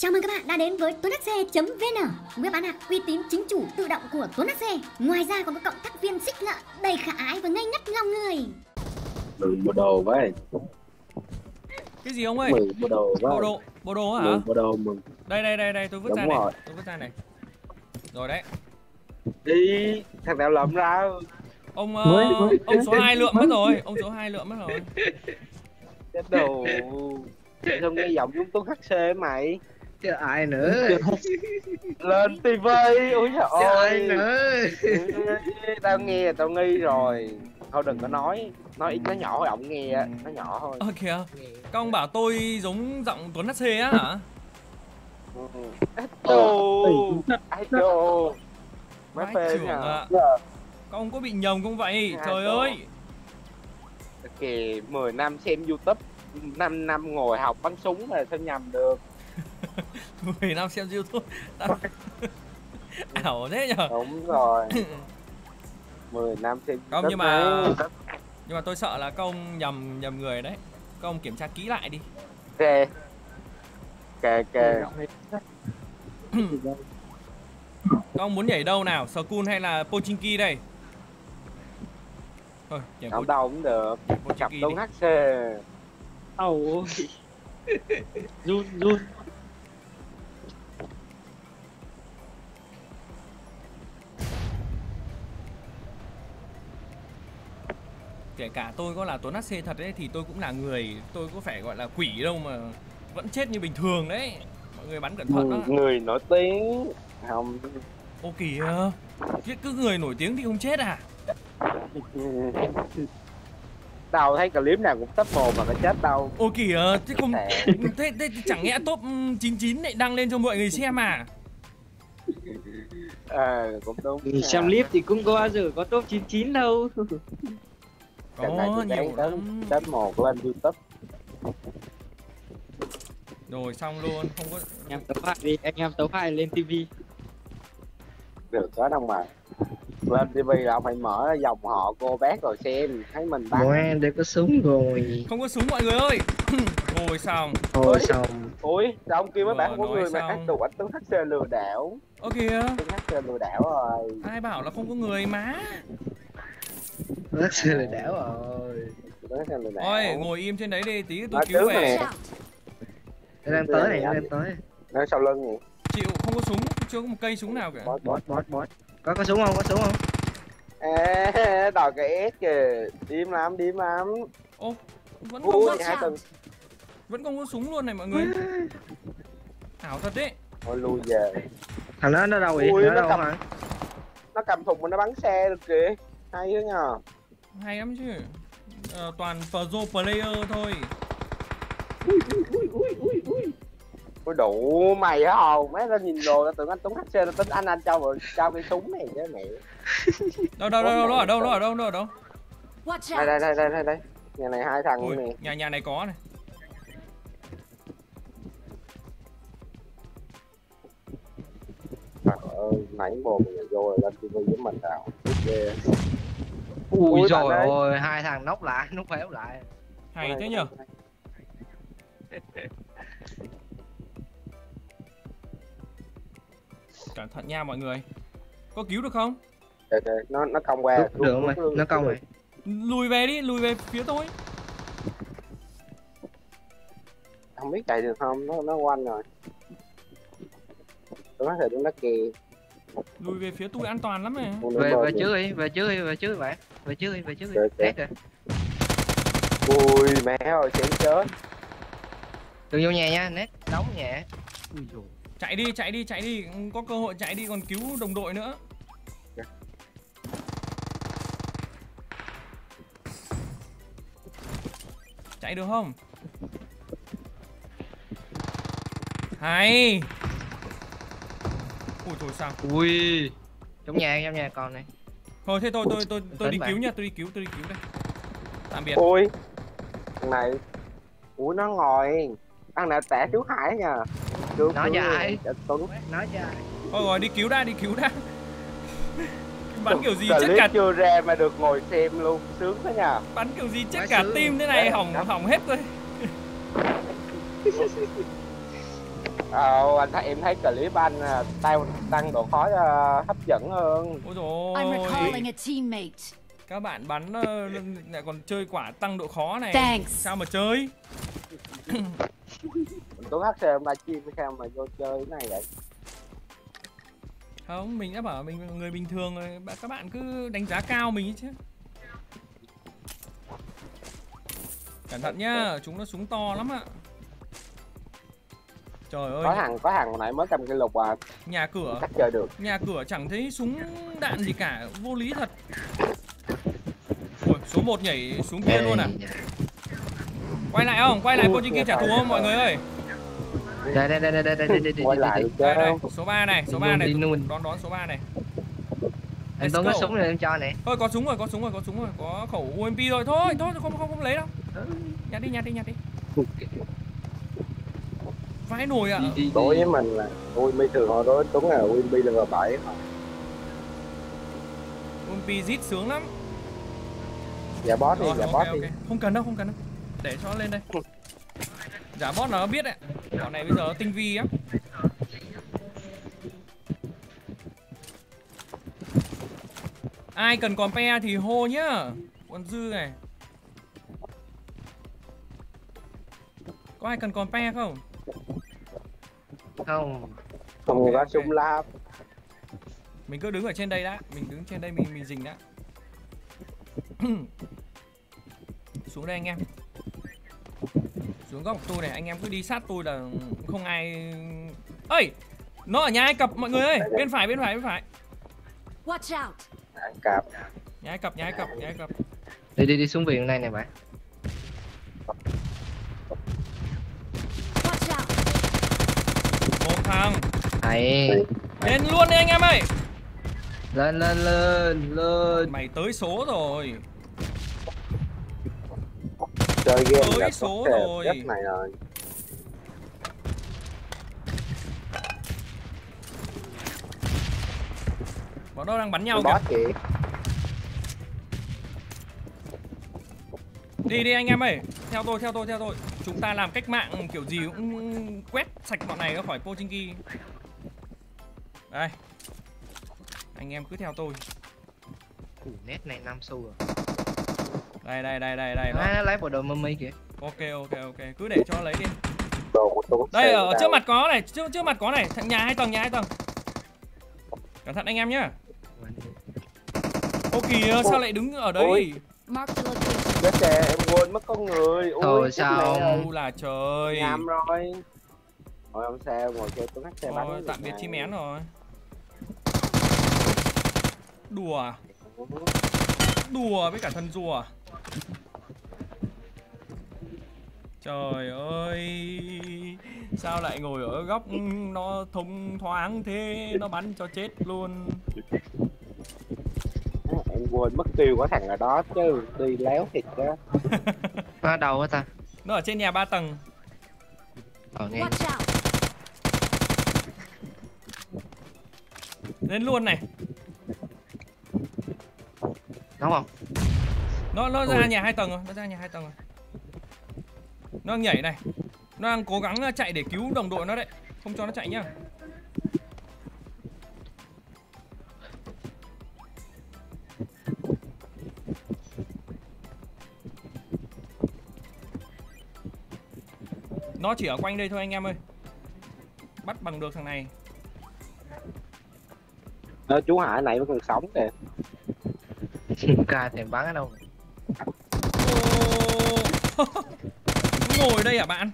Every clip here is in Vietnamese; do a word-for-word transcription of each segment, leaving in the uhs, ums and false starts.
Chào mừng các bạn đã đến với tuấn hát xe chấm vn, web bán hàng uy tín chính chủ tự động của Tuấn hát xe. Ngoài ra còn có cộng tác viên xích lợ đầy khả ái và ngây ngất lòng người. Mừng bộ đồ với. Cái gì ông ơi? Mừng bộ đồ với. Bộ đồ, bộ đồ hả? Mừng bộ đồ mừng. Đây đây đây đây, tôi vứt Đúng ra rồi. này, tôi vứt ra này. Rồi đấy. Đi, thằng nào lượm ra. Ông uh, mới, mới, ông số hai lượm mất rồi, ông số hai lượm mất rồi. Chết đồ. Không nghe giọng Dung Tuấn hát xê mày. Chứ ai nữa. Lên tivi, ui trời Chứ ơi. ai nữa. Tao nghe tao nghi rồi. Thôi đừng có nói, nói ít nó nhỏ thôi, ổng nghe nó nhỏ thôi. Ơ kìa, các ông bảo tôi giống giọng Tuấn hát xê á hả? Đồ, idol. Má Vãi phê trưởng nha. ạ. Các ông có bị nhầm không vậy? Trời ơi. Kìa, mười năm xem YouTube, năm năm ngồi học bắn súng là sao nhầm được. mười năm xem YouTube. Ảo thế nhở? Đúng rồi. mười năm xem Không, YouTube nhưng mà đấy. nhưng mà tôi sợ là các ông nhầm nhầm người đấy. Các ông kiểm tra kỹ lại đi. Ok. Ok ok. Các ông muốn nhảy đâu nào? Skull hay là Pochinki đây? Thôi, nhảy Không đâu cũng được. Chập Pochinki Tuấn đi. hát xê. Ôi. Run run. Kể cả tôi có là Tuấn hát xê thật đấy thì tôi cũng là người, tôi có phải gọi là quỷ đâu mà vẫn chết như bình thường đấy. Mọi người bắn cẩn thận đó. Người nổi tiếng. Không. Ô kìa, chứ cứ người nổi tiếng thì không chết à? Đâu thấy clip nào cũng top một mà có chết đâu. Ô kìa, thế không thế, thế chẳng nhẽ top chín chín lại đăng lên cho mọi người xem à? Ờ, cũng đúng. Xem clip thì cũng có bao giờ có top chín chín đâu. Có nhiều đến lắm. đến một lên YouTube. Rồi xong luôn, không có. Anh em tấu hai đi, anh em tấu hai lên tivi. Được có đâu mà. Lên tivi là phải mở dòng họ cô bác rồi xem, thấy mình bắn. Ngoan, đây có súng rồi. Không có súng mọi người ơi. Rồi xong. Thôi xong. Ui, sao ông kia mới Vừa bán có nói người mà xong. hát tụ anh Tuấn hát xê lừa đảo. Ô kìa, Tuấn hát xê lừa đảo rồi. ai bảo là không có người má. Rất sự là đảo rồi. Tuấn hát xê lừa đảo. Ôi, ngồi im trên đấy đi, tí tôi Nói cứu trước về. nè. Nó đang tới này, nó đang tới. Nó sau lưng nhỉ? Chịu, không có súng, chưa có một cây súng nào cả. Bot, Bot bot bot. Có có súng không? Có súng không? Ê, đòi cái S kìa. Điếm lắm, điếm lắm. Ô, vẫn không Ui, có, hai tuần. vẫn không có súng luôn này mọi người. Ảo thật đấy. Thôi lui về. Thằng đó nó đâu vậy? Ui, Nó nó đâu cầm- hả? Nó cầm thùng mà nó bắn xe được kìa. Hay thế nhờ. Hay lắm chứ. Ờ, toàn pro player thôi. Ôi đủ mày hả hồn. Mấy nó nhìn đồ nó tưởng anh Tuấn hát xê nó tính anh anh cho rồi cho cái súng này chứ mẹ. Đâu đâu đâu đâu nó ở đâu nó ở đâu nó ở đâu. Đây đây đây đây đây đây. Nhà này hai thằng Ui, luôn nè. nhà nhà này có này. Trời ơi, nãy mồm mình vô rồi lên tivi với mình nào. Ghê. Ui Ui, rồi bạn ơi. ôi, hai thằng nóc lại, nóc phéo lại. Hay thế nhở. Cẩn thận nha mọi người. Có cứu được không? Được, được, nó nó cong qua. Được, được không mày? Nó cong rồi. Lùi về đi, lùi về phía tôi. Không biết chạy được không, nó nó quanh rồi. Tôi nói thì nó kìa. Lùi về phía tôi an toàn lắm này. Về về trước đi, về trước đi, về trước đi bạn. Về trước đi, về trước đi. Được, được. Test rồi. Ui mẹ ơi, chém chết. Đừng vô nhà nha, nét đóng nhà. Ui dồi. Chạy đi, chạy đi, chạy đi, có cơ hội chạy đi còn cứu đồng đội nữa. Chạy được không? Hay. Ui thôi sao? Ui. Trong nhà, trong nhà còn này. Thôi thế tôi tôi tôi tôi đi Bạn. cứu nha, tôi đi cứu, tôi đi cứu đây. Tạm biệt. Ui. Thằng này. Ui nó ngồi. Thằng này tẻ chú Hải nha. Cứu, Nói cứu cho ai? cho Tuấn. Nói cho ai? Thôi rồi đi cứu đã, đi cứu đã. Bắn kiểu gì chết Clip cả chưa ra mà được ngồi xem luôn, sướng thế nhờ. bắn kiểu gì chết Quá cả sướng. team thế này Đấy, hỏng đó. hỏng hết rồi. Ờ, anh thấy em thấy clip anh à, tăng tăng độ khó uh, hấp dẫn hơn. Ôi I'm dồi recalling ôi. a teammate. Các bạn bắn ờ, lại còn chơi quả tăng độ khó này. Thanks. Sao mà chơi? Tuấn hát xê ba chim sao mà vô chơi cái này vậy? Không, mình đã bảo mình là người bình thường rồi, các bạn cứ đánh giá cao mình ấy chứ. Cẩn thận nhá, chúng nó súng to lắm ạ. Trời ơi. Có thằng có thằng hồi nãy mới cầm cái lục à. Nhà cửa. Cách chơi được. Nhà cửa chẳng thấy súng đạn gì cả, vô lý thật. Ôi, số một nhảy xuống kia luôn à. Quay lại không? Quay lại Pochinki trả thù không mọi người ơi? Đây đây đây đây đây đây đây Quay lại Đây đây, số ba này, số ba này. Đi luôn. Đón đón số ba này. Anh Tuấn có súng rồi em cho này. Thôi có súng rồi, có súng rồi, có súng rồi, có khẩu u em pê rồi. Thôi, thôi không không không lấy đâu. Nhặt đi, nhặt đi, nhặt đi. Vãi nồi ạ. À. Đối với mình là ui mi thường hồi đó Tuấn là u em pê level bảy. u em pê zit sướng lắm. Dạ boss đi, Rồi, dạ okay, boss okay. đi. Không cần đâu, không cần đâu. Để cho nó lên đây. Giả boss nó biết đấy. Bọn này bây giờ tinh vi á. Ai cần còn pe thì hô nhá. Còn dư này. Có ai cần còn pe không? Không. Không Okay, có okay. súng lab. Mình cứ đứng ở trên đây đã. Mình đứng trên đây mình mình dình đã. Xuống đây anh em. Xuống góc tôi này, anh em cứ đi sát tôi là không ai. Ơi, nó ở nhà Ai Cập mọi người ơi. Bên phải, bên phải, bên phải. Watch out. Ai Cập. Nhà Ai Cập, nhà Ai Cập, nhà Ai Cập. Đi đi đi xuống viện này nè bạn. Watch out. Một thằng. Hay. Lên luôn đi anh em ơi. Lên lên lên lên. Mày tới số rồi. Chơi game Tới là số có thể rồi. rất này rồi. Bọn nó đang bắn nhau Boss kìa. kìa. Đi đi anh em ơi. Theo tôi, theo tôi, theo tôi. Chúng ta làm cách mạng kiểu gì cũng quét sạch bọn này ra khỏi Pochinki. Đây. Anh em cứ theo tôi. Ủa, nét này năm xu rồi. Đây đây đây đây đây. À, lấy bộ đồ mummy kìa. Ok ok ok, cứ để cho lấy đi. Đồ của Tuấn. Đây ở trước mặt có này, trước trước mặt có này, thằng nhà hai tầng, nhà hai tầng. Cẩn thận anh em nhá. Ô kìa, sao lại đứng ở đây? Ôi. Mark the location. Chết trẻ, em quên mất con người. Ui, Thôi chết sao? mẹ. U là trời. Nhầm rồi. Thôi không sao, ngồi chơi Tuấn hát xê bắn. Thôi, tạm biệt chim én rồi. Đùa. Đùa với cả thân rùa. Trời ơi. Sao lại ngồi ở góc nó thông thoáng thế, nó bắn cho chết luôn. Em quên mất tiêu của thằng ở đó chứ, đi léo thiệt đó. Nó ở đâu á ta? Nó ở trên nhà ba tầng. Ờ nghe. Watch out. Lên luôn này. Đúng không? Nó nó ra Ôi. nhà hai tầng rồi, nó ra nhà hai tầng rồi. Nó đang nhảy này. Nó đang cố gắng chạy để cứu đồng đội nó đấy. Không cho nó chạy nhá. Nó chỉ ở quanh đây thôi anh em ơi. Bắt bằng được thằng này. Ờ, chú Hải này vẫn còn sống kìa. Ca thèm bắn ở đâu? Ô. Ngồi đây à bạn?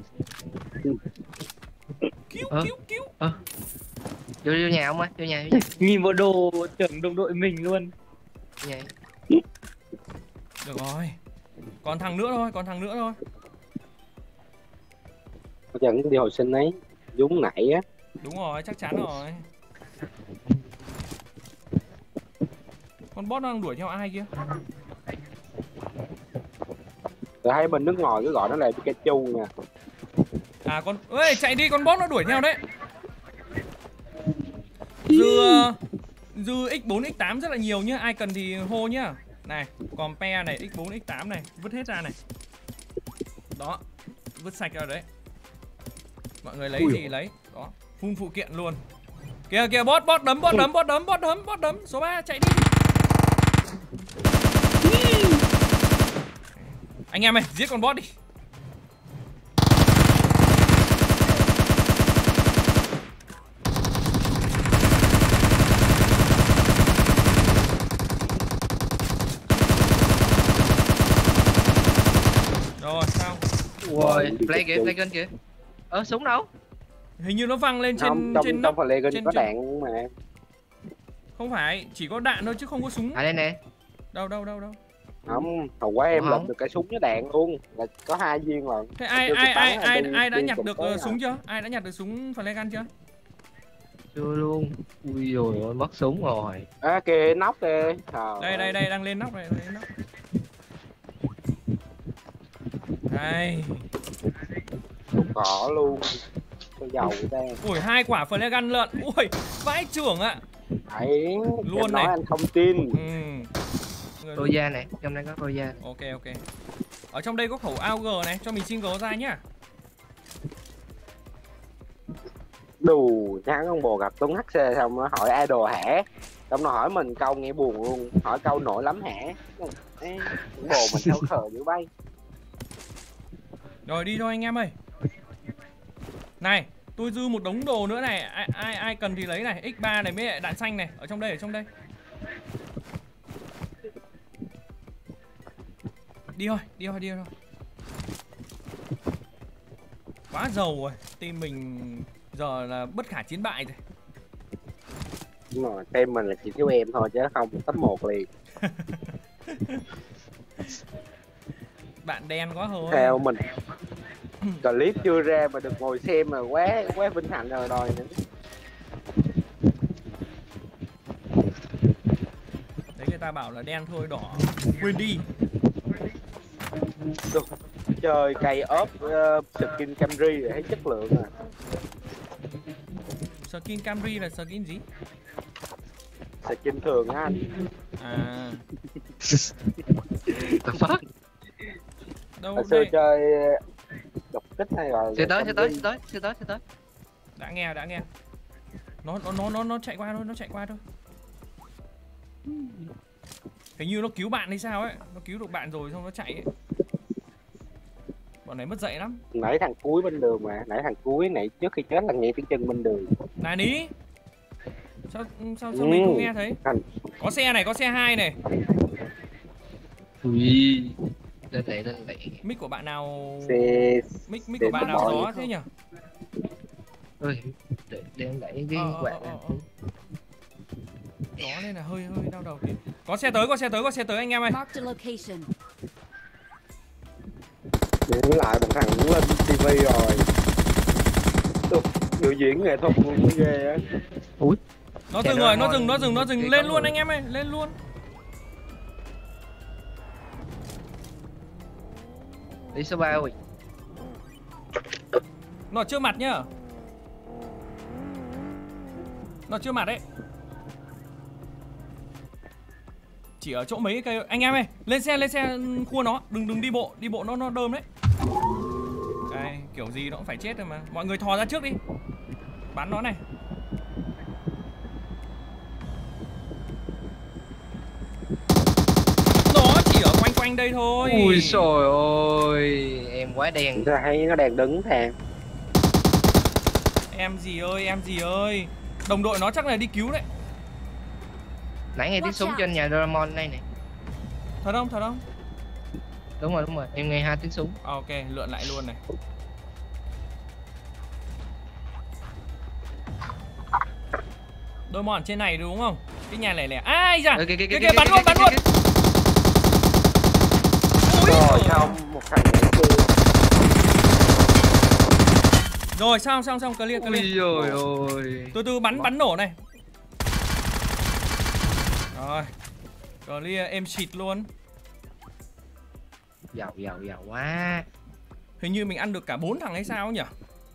Cứu Ờ. cứu cứu. Ờ. Vô vô nhà không á? Vô nhà, vô nhà. Nhìn bộ đồ tưởng đồng đội mình luôn. Vô nhà. Được rồi. Còn thằng nữa thôi, còn thằng nữa thôi. Có chẳng đi hồi sinh ấy. Dúng nãy á. Đúng rồi, chắc chắn rồi. Con boss đang đuổi theo ai kia? Tôi thấy bên nước ngoài cứ gọi nó là Pikachu nha. À con ơi, chạy đi, con boss nó đuổi theo đấy. Dư dư ích bốn ích tám rất là nhiều nhá, ai cần thì hô nhá. Này, còn pe này, ích bốn ích tám này, vứt hết ra này. Đó, vứt sạch ra đấy. Mọi người lấy Ui gì lấy. Đó. Full phụ kiện luôn. Kìa kìa bot bot đấm bot đấm bot đấm bot đấm bot đấm số ba chạy đi. Anh em ơi, giết con bot đi. Rồi sao? Ôi, play kìa, play gun kìa. Ơ, súng đâu? Hình như nó văng lên trên Không, trong, trên trong nóc. phần lê trên- có trên- đạn mà. Không phải, chỉ có đạn thôi chứ không có súng. À đây nè. Đâu đâu đâu đâu. Không, hồi quá em Không. lượm được cái súng với đạn luôn, là có hai viên rồi. Thế ai Tôi ai chỉ bắn ai là ai đi- ai đã đi nhặt cùng được tới ờ, à. súng chưa? Ai đã nhặt được súng flare gun chưa? Chưa luôn. Ui dồi ôi, mất súng rồi. À kìa, nóc kìa. Trời Đây đây ơi. đây đang lên nóc này, lên nóc. Đây. Cỏ luôn. Tôi giàu vậy ta. Ui hai quả flare gun lợn. Ui vãi trưởng ạ. Đấy, Luôn em nói này. anh không tin. Ừ. Người- Roya này, trong đây có Roya. Ok ok. Ở trong đây có khẩu a u giê này, cho mình xin gấu ra nhá. Đù, nhắn con bồ gặp Tuấn hát xê xong nó hỏi idol hả? Xong nó hỏi mình câu nghe buồn luôn, hỏi câu nổi lắm hả? Ê, con bồ mình sao khờ dữ bay. Rồi đi thôi anh em ơi. Này, tôi dư một đống đồ nữa này, ai ai, ai cần thì lấy này, ích ba này với lại đạn xanh này, ở trong đây ở trong đây. Đi thôi, đi thôi, đi thôi. Quá giàu rồi, team mình giờ là bất khả chiến bại rồi. Nhưng mà team mình là chỉ thiếu em thôi chứ không top một liền. Bạn đen quá thôi. Theo mình clip chưa ra mà được ngồi xem mà quá quá vinh hạnh rồi rồi nữa. Đấy người ta bảo là đen thôi đỏ quên đi. Chơi cây ốp uh, skin Camry để thấy chất lượng à. Skin Camry là skin gì? Skin thường á anh. À The fuck? đâu Hồi xưa đây? chơi độc kích hay gọi là Sẽ tới, sẽ tới, Camry. sẽ tới, sẽ tới, sẽ tới. Đã nghe đã nghe. Nó nó nó nó nó chạy qua thôi, nó chạy qua thôi. Hình như nó cứu bạn hay sao ấy, nó cứu được bạn rồi xong nó chạy ấy. Bọn này mất dạy lắm. Nãy thằng cuối bên đường mà, nãy thằng cuối nãy trước khi chết là nghe tiếng chân bên đường. Này ní. Sao sao sao Ừ. mình không nghe thấy? Thằng Có xe này, có xe hai này. Ui. Lên lại, lên lại. Mic của bạn nào xe mic mic xe của bạn nào bò gió vậy thế nhỉ? Ui. Để, để lại cái Ờ, ờ, quạt. ờ, ờ. Gió nên là hơi hơi đau đầu tí. Có xe tới, có xe tới, có xe tới anh em ơi. Marked a location. Để lại một thằng cũng lên ti vi rồi. Ủa, biểu diễn nghệ thuật luôn mới ghê á. Ui. Nó Xe dừng đó rồi, nó ngon. dừng, nó dừng, nó dừng. Cái Lên con luôn người. anh em ơi, lên luôn. Đi số ba ui. Nó ở trước mặt nhá. Nó ở trước mặt đấy. Chỉ ở chỗ mấy cái cây. Anh em ơi, lên xe, lên xe khua nó. Đừng đừng đi bộ, đi bộ nó nó đơm đấy. Đây, kiểu gì nó cũng phải chết rồi mà. Mọi người thò ra trước đi. Bắn nó này. Nó chỉ ở quanh quanh đây thôi. Ui trời ơi. Em quá đen. Tôi thấy nó đang đứng thang. Em gì ơi, em gì ơi. Đồng đội nó chắc là đi cứu đấy. Nãy nghe tiếng súng trên nhà Doraemon đây nè. Thật không, thật không? Đúng rồi, đúng rồi. Em nghe hai tiếng súng. À, ok, lượn lại luôn này. Đôi mòn trên này đúng không? Cái nhà lẻ lẻ. Ai da? Ê, kìa, kìa, Kìa kìa, kìa, bắn kìa, luôn, kìa, bắn kìa, luôn. kìa. Ui Rồi giời. xong một thằng nhảy kia. Rồi xong xong xong clear clear. Ui trời ơi. Từ từ bắn bắn nổ này. Rồi. Clear êm xịt luôn. Giàu, giàu, giàu quá. Hình như mình ăn được cả bốn thằng hay sao nhỉ?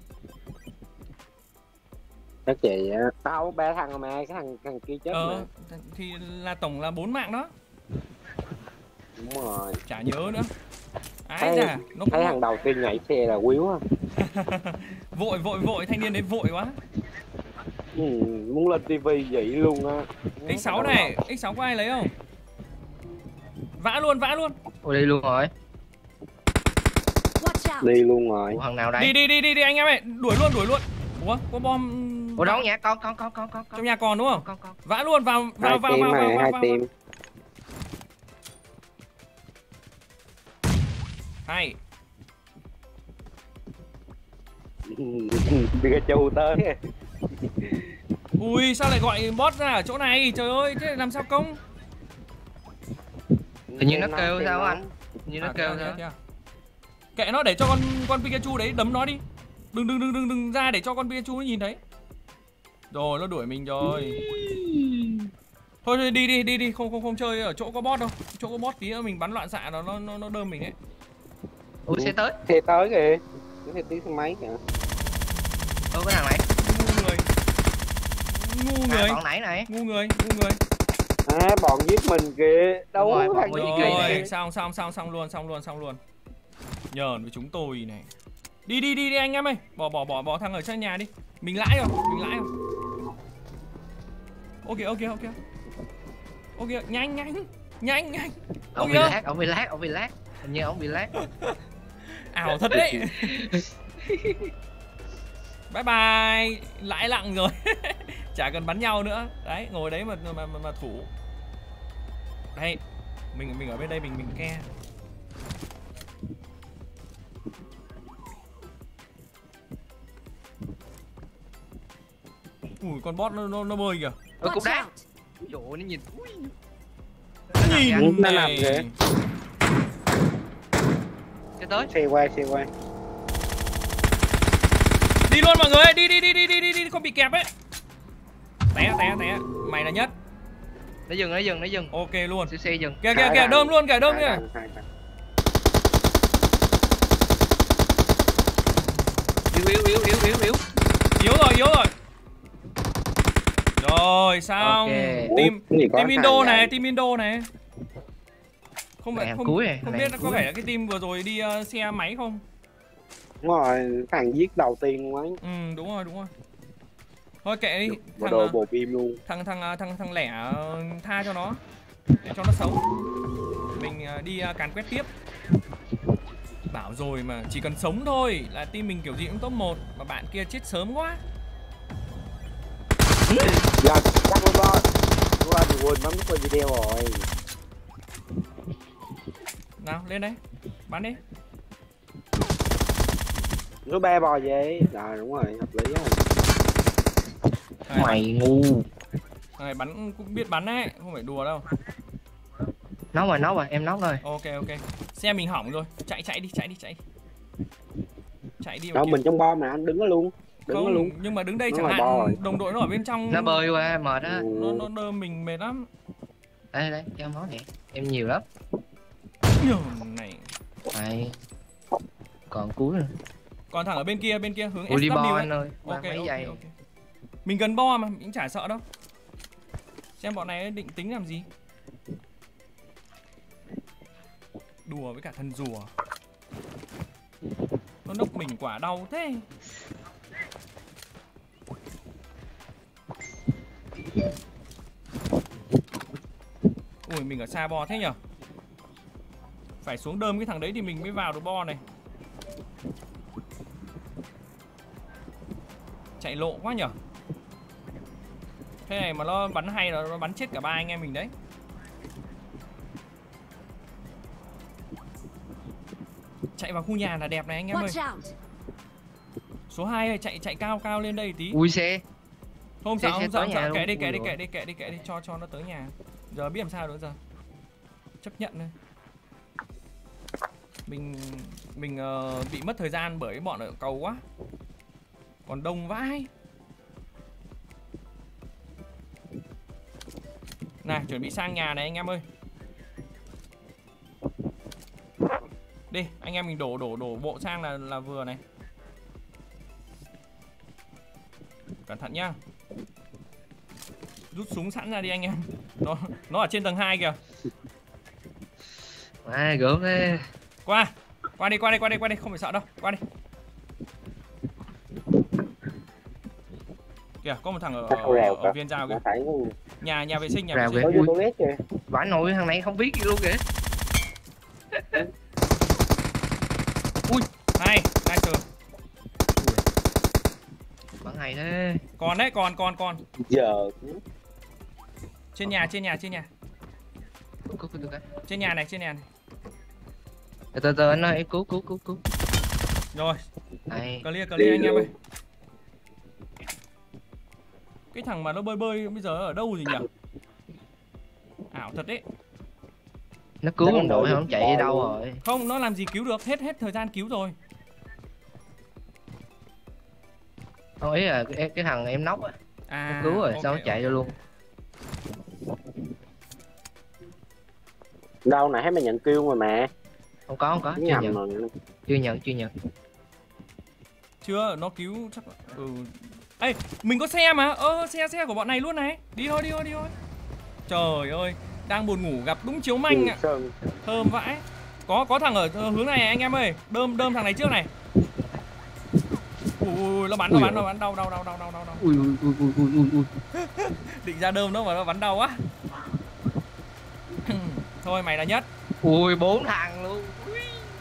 Chắc chị á. Tao ba thằng mà, cái thằng thằng kia chết Ờ mà. thì là tổng là bốn mạng đó. Đúng rồi. Chả nhớ nữa. Ái Thấy, da, nó thấy thằng đầu tiên nhảy xe là quýu á. vội vội vội thanh niên đấy vội quá. Ừ, muốn lên tivi vậy luôn á. ích sáu này, ích sáu có ai lấy không? Vã luôn, vã luôn. Ôi đi luôn rồi. Watch out. Đi luôn rồi. Ủa, thằng nào đây? Đi đi đi đi đi anh em ơi, đuổi luôn, đuổi luôn. Ủa, có bom. Ủa đâu nhà con con con con con Trong nhà còn đúng không? con con. Vã luôn vào vào Hai vào team vào vào này, vào hai vào. team. Hay. Pikachu tới. Ui sao lại gọi boss ra ở chỗ này? Trời ơi, thế làm sao công? Tự nhiên nó kêu sao anh? Tự nhiên nó À, kêu thế à, sao? thế à? Kệ nó để cho con con Pikachu đấy đấm nó đi. Đừng đừng đừng đừng đừng ra để cho con Pikachu nó nhìn thấy. Rồi nó đuổi mình rồi. Thôi đi đi đi đi đi, không không không chơi ở chỗ có boss đâu. Chỗ có boss tí nữa mình bắn loạn xạ nó nó nó, nó đơm mình ấy. Ủa xe tới. Xe tới kìa. Cái xe tí xe máy kìa. Ủa cái thằng này. Ngu người. Ngu À, người. bọn nãy này. Ngu người, ngu người. À, bọn giết mình kìa. Đâu Đúng rồi, có bọn thằng mình giết giết mình mình. Rồi, kìa. xong xong xong xong luôn, xong luôn, xong luôn. Nhờn với chúng tôi này. Đi đi đi đi anh em ơi. Bỏ bỏ bỏ bỏ thằng ở trên nhà đi. Mình lãi rồi, mình lãi rồi. Ok ok ok. Ok, nhanh nhanh. Nhanh nhanh. Ông bị lát, ông bị lát, ông bị lát. Hình như ông bị lát. Ảo thật đấy. Bye bye. Lãi lặng rồi. Chả cần bắn nhau nữa. Đấy, ngồi đấy mà mà mà, mà thủ. Đây. Mình mình ở bên đây mình mình ke. Ui con boss nó nó, nó bơi kìa. Ôi cục Watch đá. out. Ui dồi ôi, nó nhìn. Ui. Nhìn Nó nằm này. kìa. Xe tới. Xe qua, xe qua. Đi luôn mọi người, đi đi đi đi đi đi đi, không bị kẹp ấy. Té té té, mày là nhất. Nó dừng, nó dừng, nó dừng. Ok luôn. Xe xe dừng. Kìa kìa kìa, đơm luôn kìa, đơm Hai kìa. thằng, hai thằng. Yếu yếu yếu yếu yếu yếu. Yếu rồi, yếu rồi. Rồi xong. Ok. Team Cái gì có team thằng Indo này, vậy? team Indo này. Không phải Này, không, cuối này, không này, biết nó có cuối. phải là cái team vừa rồi đi uh, xe máy không? Đúng rồi, thằng giết đầu tiên luôn ấy. Ừ đúng rồi, đúng rồi. Thôi kệ đi, Bộ thằng đồ uh, bộ phim luôn. thằng thằng uh, thằng thằng lẻ uh, tha cho nó để cho nó sống. Mình uh, đi uh, càn quét tiếp. Bảo rồi mà chỉ cần sống thôi là team mình kiểu gì cũng top một, mà bạn kia chết sớm quá. Giờ chắc con bo. Đúng rồi, thì quên bấm cái video rồi. Nào lên đấy, bắn đi. Nó ba bò về. Rồi đúng rồi, hợp lý rồi. Này, Mày ngu. này bắn cũng biết bắn đấy, không phải đùa đâu. Nấu rồi, nấu rồi, em nấu rồi. Ok ok. Xe mình hỏng rồi, chạy chạy đi, chạy đi, chạy. Chạy đi. Đâu mình trong bom mà anh đứng đó luôn. Đứng đó Không, luôn. nhưng mà đứng đây Nó chẳng là hạn bo rồi. đồng đội nó ở bên trong. Nó bơi qua mệt á. Nó nó đơ mình mệt lắm. Đây đây, cho em nói nè. Em nhiều lắm. Nhờ này. Này. Còn cuối rồi. Còn thằng ở bên kia, bên kia hướng Ui đi ét vê bo ấy. anh ơi. Qua Ok mấy ok giây. ok. Mình gần bo mà, mình cũng chả sợ đâu. Xem bọn này định tính làm gì. Đùa với cả thần rùa. Nó nốc mình quả đau thế. Ui mình ở xa bo thế nhở. Phải xuống đơm cái thằng đấy thì mình mới vào được bo này. Chạy lộ quá nhở. Thế này mà nó bắn hay là nó bắn chết cả ba anh em mình đấy. Chạy vào khu nhà là đẹp này anh em ơi. Watch out. Số hai ơi, chạy chạy cao cao lên đây tí. Ui xe. Không Xe- sao, xe không sao, tới không nhà sao. luôn. Kệ đi, kệ Ui đi, dồi. kệ đi, kệ đi, kệ đi, cho cho nó tới nhà. Giờ biết làm sao nữa giờ. Chấp nhận thôi. Mình mình uh, bị mất thời gian bởi bọn ở cầu quá. Còn đông vãi. Này, chuẩn bị sang nhà này anh em ơi. Đi, anh em mình đổ đổ đổ bộ sang là là vừa này. Cẩn thận nhá. Rút súng sẵn ra đi anh em. Nó nó ở trên tầng hai kìa. À gớm thế. Qua. Qua đi, qua đi, qua đi, qua đi, không phải sợ đâu. Qua đi. Kìa, có một thằng ở, Nó không rào ở, cả. ở viên rào kìa. Nó phải Nhà nhà vệ sinh, nhà Rào vệ kìa. sinh. có vô tôi biết kìa. Vãi nội thằng này không biết gì luôn kìa. Hay, nice. Bắn hay thế. Còn đấy, còn còn còn. Giờ Trên nhà, trên nhà, trên nhà. Cứu cứu cứu cái. Trên nhà này, trên nhà này. Từ từ từ anh ơi, cứu cứu cứu cứu. Rồi, Này. clear clear anh em ơi. Cái thằng mà nó bơi bơi bây giờ ở đâu gì nhỉ? Ảo thật đấy. Nó cứu Nó đồng đội không không chạy đi đâu luôn. rồi. Không, nó làm gì cứu được, hết hết thời gian cứu rồi. Không, ý là cái, cái thằng em nóc á. À, Nó cứu rồi, ok, sao nó chạy ok. vô luôn. đâu nãy thấy mày nhận kêu mà mẹ. Không có, không có, chưa Nhầm nhận. rồi. Chưa nhận, chưa nhận. Chưa, nó cứu chắc là... Ừ. Ê, mình có xe mà. Ơ, xe xe của bọn này luôn này. Đi thôi, đi thôi, đi thôi. Trời ơi, đang buồn ngủ gặp đúng chiếu manh ạ. Sơn. Thơm vãi. Có có thằng ở hướng này anh em ơi. Đơm đơm thằng này trước này. Ui, ui, nó bắn, nó Ui bắn, nó ôi. bắn đau, đau, đau, đau, đau, đau, đau. Ui ui ui ui ui ui ui. Định ra đơm nó mà nó bắn đau quá. Thôi mày là nhất. Ui bốn thằng luôn. Ui.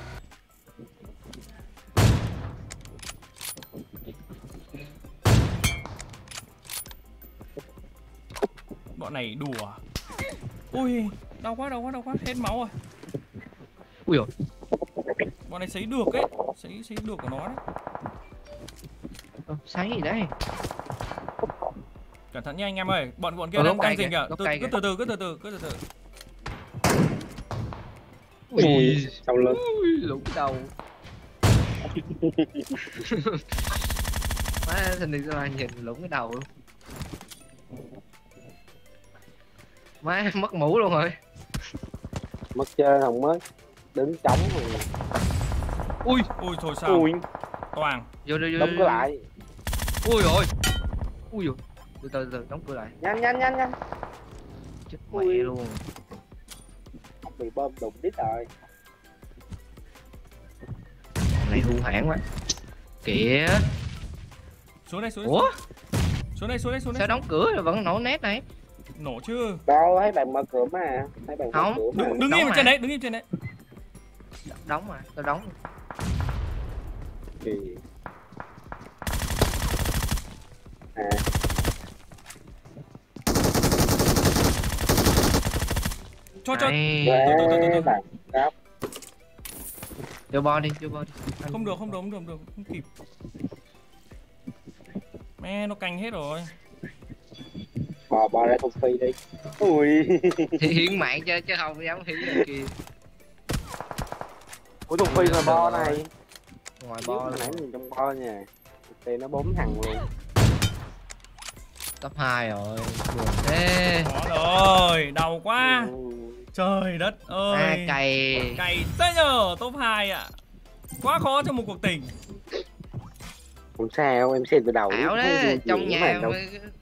Bọn này đùa. Ui, đau quá, đau quá, đau quá, hết máu rồi. Ui dồi. Bọn này sấy được ấy, sấy sấy được của nó đấy. Ơ, sấy gì đấy. Cẩn thận nha anh em ơi, bọn bọn kia Ờ, đang gốc đang cây rình kìa, kìa. gốc Từ, cây cứ kìa. từ từ, cứ từ từ, cứ từ từ. Ui. Sau lưng. Ui lủng cái đầu. Má thằng này sao mà nhìn lủng cái đầu luôn. Má mất mũ luôn rồi. Mất chơi không mất. Đứng trống rồi. Ui, ui thôi sao? Ui, Toàn. Vô đi vô đóng đi. cửa lại. Ui rồi. Ui rồi. Từ từ từ đóng cửa lại. Nhanh nhanh nhanh nhanh. Chết Ui. mẹ luôn. Không bị bom đụng đít rồi. Thằng này hung hãn quá. Kìa. Xuống đây, xuống đây. Ủa? Xuống đây, xuống đây, xuống đây. Sao đóng cửa rồi vẫn nổ nét này? Nổ chứ. Đâu thấy bạn mở cửa mà. Thấy bạn mở Không. cửa mà. Đứng đứng Đóng im mà. trên đấy, đứng im trên đấy. Đóng mà, tao đóng. Thì... À. Cho cho. Này. Từ từ từ từ từ. Bạn đáp. Vô bo đi, vô bo đi. Anh- Không được, không được, không được, không được, không kịp. Mẹ nó canh hết rồi. Bò bò ra thùng phi đi. Ui. Thì hiến mạng cho chứ không dám hiến rồi kìa. Ủa thùng phi là bo này. Ngoài Bo bo nãy luôn. mình trong bo nha. Thì nó bốn thằng luôn. Cấp hai rồi. Buồn thế. Đó rồi, đau quá. Ừ. Trời đất À, ơi. cày. Cày thế nhờ, top hai ạ. Quá khó trong một cuộc tình. Không sao, em xem từ đầu. Ảo thấy đấy, vui trong vẻ nhà mà đâu. mà